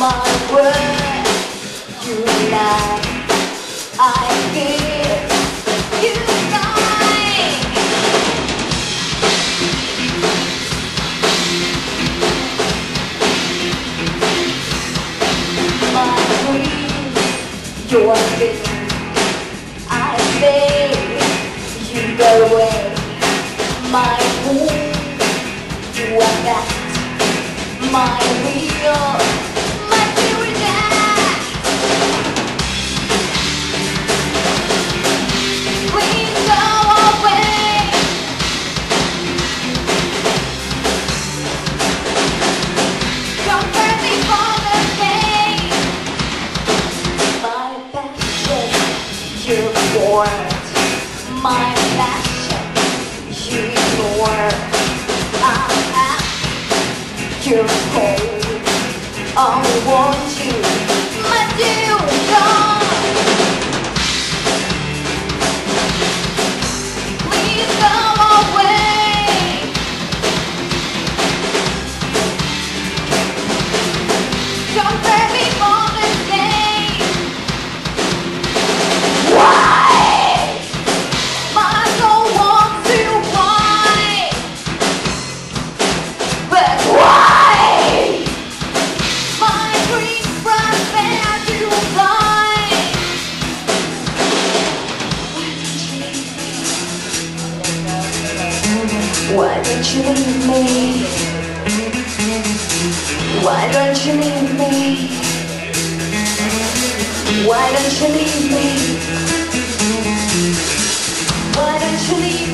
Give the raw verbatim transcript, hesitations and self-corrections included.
my word, you lie. I give you mine. My dreams, your dreams. I say you go away. My moon, you are that. My real, my pure that. Please go away. Don't hurt me for the pain. My passion, you're bored. My passion, you ignore. I am you're cold. I want you, but you don't. Please go away. Don't hurt me for the game. Why? My soul wants to why, but why? Why don't you leave me? Why don't you leave me? Why don't you leave me? Why don't you leave me?